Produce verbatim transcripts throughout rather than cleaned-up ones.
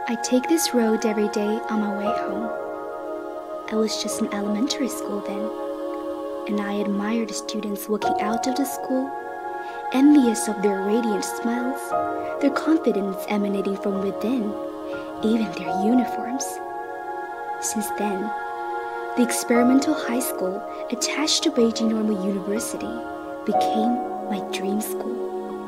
I take this road every day on my way home. I was just in elementary school then, and I admired the students walking out of the school, envious of their radiant smiles, their confidence emanating from within, even their uniforms. Since then, the experimental high school attached to Beijing Normal University became my dream school.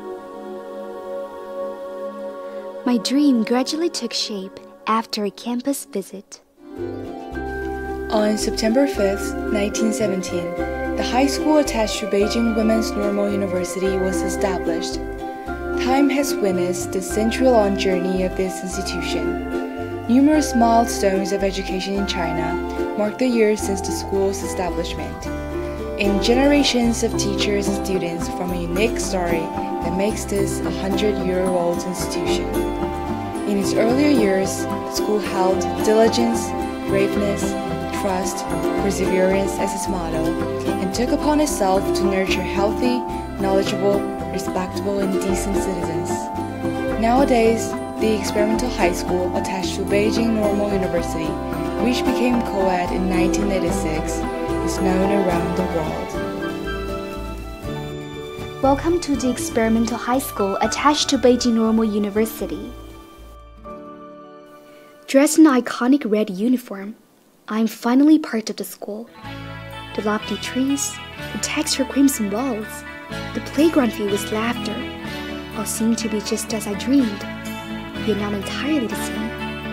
My dream gradually took shape after a campus visit. On September fifth, nineteen seventeen, the high school attached to Beijing Women's Normal University was established. Time has witnessed the century-long journey of this institution. Numerous milestones of education in China mark the years since the school's establishment, and generations of teachers and students form a unique story that makes this a hundred-year-old institution. In its earlier years, the school held diligence, braveness, trust, perseverance as its motto, and took upon itself to nurture healthy, knowledgeable, respectable, and decent citizens. Nowadays, the experimental high school attached to Beijing Normal University, which became co-ed in nineteen eighty-six, is known around the world. Welcome to the experimental high school attached to Beijing Normal University. Dressed in an iconic red uniform, I am finally part of the school. The lofty trees, the textured crimson walls, the playground filled with laughter, all seem to be just as I dreamed, yet not entirely the same.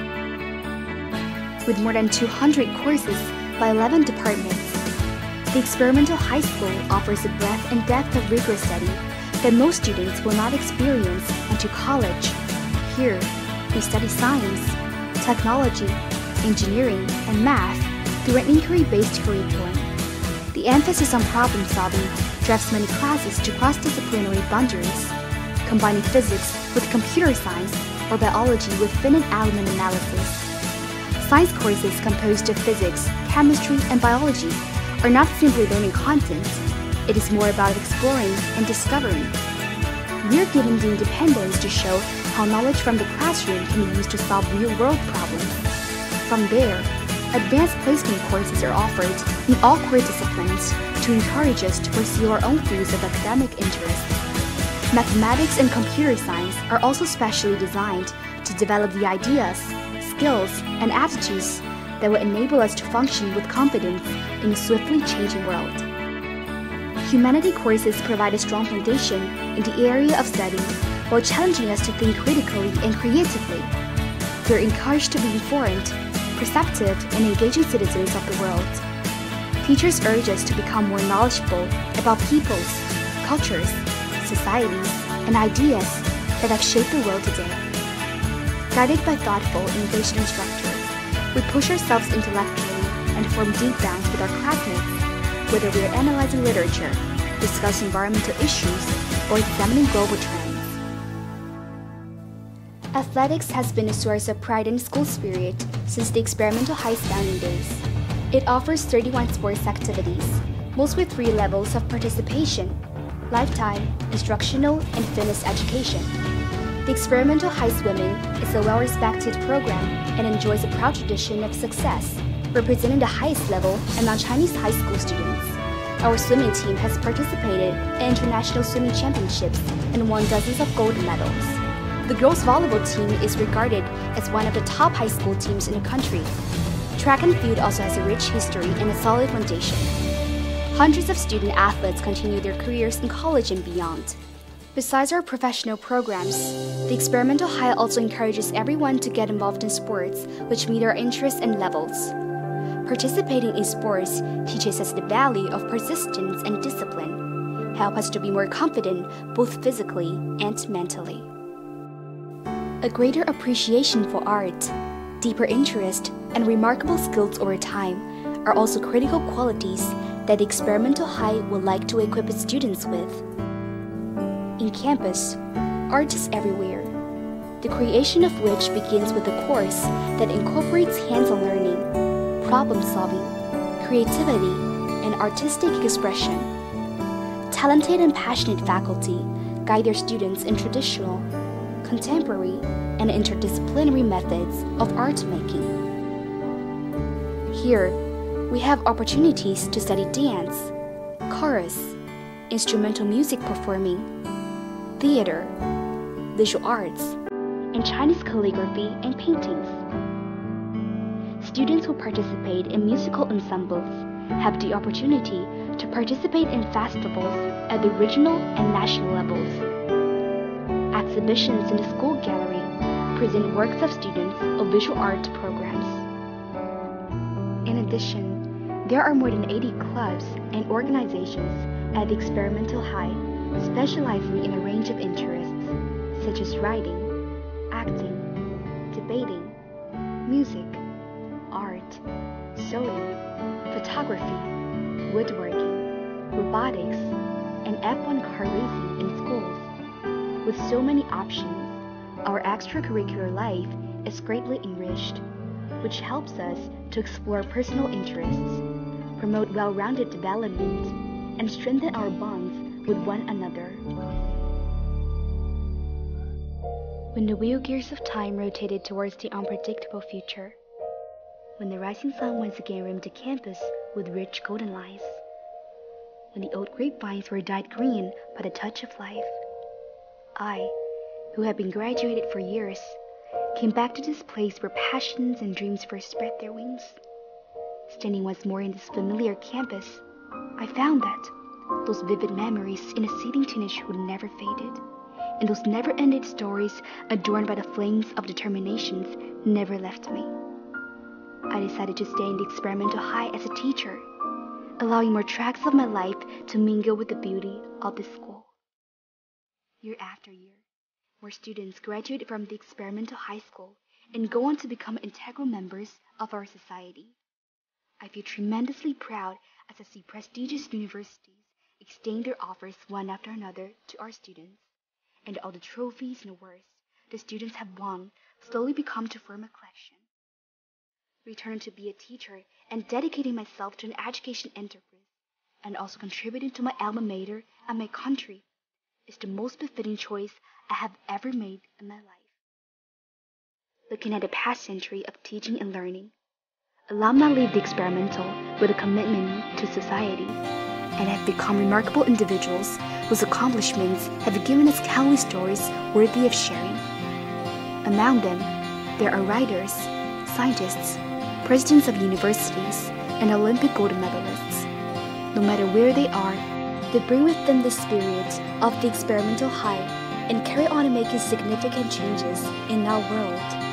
With more than two hundred courses by eleven departments, the experimental high school offers a breadth and depth of rigorous study that most students will not experience until college. Here, we study science, technology, engineering, and math through an inquiry-based curriculum. The emphasis on problem-solving drives many classes to cross-disciplinary boundaries, combining physics with computer science or biology with finite element analysis. Science courses composed of physics, chemistry, and biology are not simply learning content. It is more about exploring and discovering. We are given the independence to show how knowledge from the classroom can be used to solve real-world problems. From there, advanced placement courses are offered in all core disciplines to encourage us to pursue our own fields of academic interest. Mathematics and computer science are also specially designed to develop the ideas, skills, and attitudes that will enable us to function with confidence in a swiftly changing world. Humanity courses provide a strong foundation in the area of study while challenging us to think critically and creatively. We are encouraged to be informed, perceptive, and engaging citizens of the world. Teachers urge us to become more knowledgeable about peoples, cultures, societies, and ideas that have shaped the world today. Guided by thoughtful, engaged instructors, we push ourselves intellectually and form deep bonds with our classmates, whether we are analyzing literature, discussing environmental issues, or examining global trends. Athletics has been a source of pride and school spirit since the experimental high's founding days. It offers thirty-one sports activities, most with three levels of participation: lifetime, instructional, and fitness education. The experimental high swimming is a well-respected program and enjoys a proud tradition of success, representing the highest level among Chinese high school students. Our swimming team has participated in international swimming championships and won dozens of gold medals. The girls' volleyball team is regarded as one of the top high school teams in the country. Track and field also has a rich history and a solid foundation. Hundreds of student athletes continue their careers in college and beyond. Besides our professional programs, the experimental high also encourages everyone to get involved in sports which meet our interests and levels. Participating in sports teaches us the value of persistence and discipline, help us to be more confident both physically and mentally. A greater appreciation for art, deeper interest, and remarkable skills over time are also critical qualities that the experimental high would like to equip its students with. In campus, art is everywhere, the creation of which begins with a course that incorporates hands-on learning, problem-solving, creativity, and artistic expression. Talented and passionate faculty guide their students in traditional, contemporary, and interdisciplinary methods of art making. Here, we have opportunities to study dance, chorus, instrumental music performing, theater, visual arts, and Chinese calligraphy and paintings. Students who participate in musical ensembles have the opportunity to participate in festivals at the regional and national levels. Exhibitions in the school gallery present works of students of visual art programs. In addition, there are more than eighty clubs and organizations at the experimental high specializing in a range of interests such as writing, acting, debating, music, art, sewing, photography, woodworking, robotics, and F one car racing in schools. With so many options, our extracurricular life is greatly enriched, which helps us to explore personal interests, promote well-rounded development, and strengthen our bonds with one another. When the wheel gears of time rotated towards the unpredictable future, when the rising sun once again rimmed the campus with rich golden lights, when the old grapevines were dyed green by the touch of life, I, who had been graduated for years, came back to this place where passions and dreams first spread their wings. Standing once more in this familiar campus, I found that those vivid memories in a seething teenagehood never faded, and those never-ended stories adorned by the flames of determinations never left me. I decided to stay in the experimental high as a teacher, allowing more tracks of my life to mingle with the beauty of this school. Year after year, more students graduate from the experimental high school and go on to become integral members of our society. I feel tremendously proud as I see prestigious universities extend their offers one after another to our students, and all the trophies and awards the students have won slowly become to form a collection. Returning to be a teacher and dedicating myself to an education enterprise, and also contributing to my alma mater and my country, is the most befitting choice I have ever made in my life. Looking at the past century of teaching and learning, alumni leave the experimental with a commitment to society, and have become remarkable individuals whose accomplishments have given us countless stories worthy of sharing. Among them, there are writers, scientists, presidents of universities, and Olympic gold medalists. No matter where they are, they bring with them the spirit of the experimental high and carry on making significant changes in our world.